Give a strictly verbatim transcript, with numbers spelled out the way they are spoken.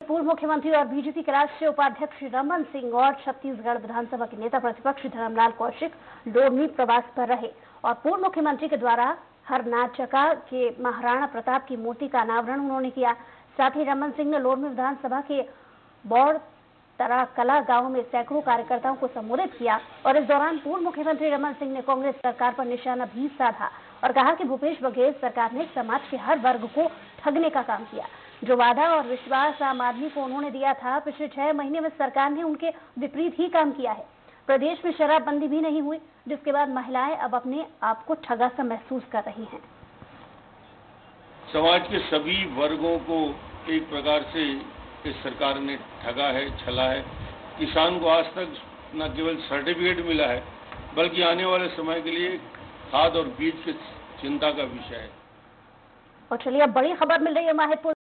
पूर्व मुख्यमंत्री और बीजेपी के राष्ट्रीय उपाध्यक्ष रमन सिंह और छत्तीसगढ़ विधानसभा के नेता प्रतिपक्ष धरमलाल कौशिक लोरमी प्रवास पर रहे और पूर्व मुख्यमंत्री के द्वारा हरनाचका के महाराणा प्रताप की मूर्ति का अनावरण उन्होंने किया। साथ ही रमन सिंह ने लोरमी विधानसभा के बौड़ तराकला गांव में सैकड़ों कार्यकर्ताओं को संबोधित किया और इस दौरान पूर्व मुख्यमंत्री रमन सिंह ने कांग्रेस सरकार पर निशाना भी साधा और कहा कि भूपेश बघेल सरकार ने समाज के हर वर्ग को ठगने का काम किया। जो वादा और विश्वास आम आदमी को उन्होंने दिया था, पिछले छह महीने में सरकार ने उनके विपरीत ही काम किया है। प्रदेश में शराबबंदी भी नहीं हुई, जिसके बाद महिलाएं अब अपने आप को ठगा सा महसूस कर रही हैं। समाज के सभी वर्गों को एक प्रकार से इस सरकार ने ठगा है, छला है। किसान को आज तक न केवल सर्टिफिकेट मिला है, बल्कि आने वाले समय के लिए खाद और बीज की चिंता का विषय है। और चलिए अब बड़ी खबर मिल रही है माहिपुर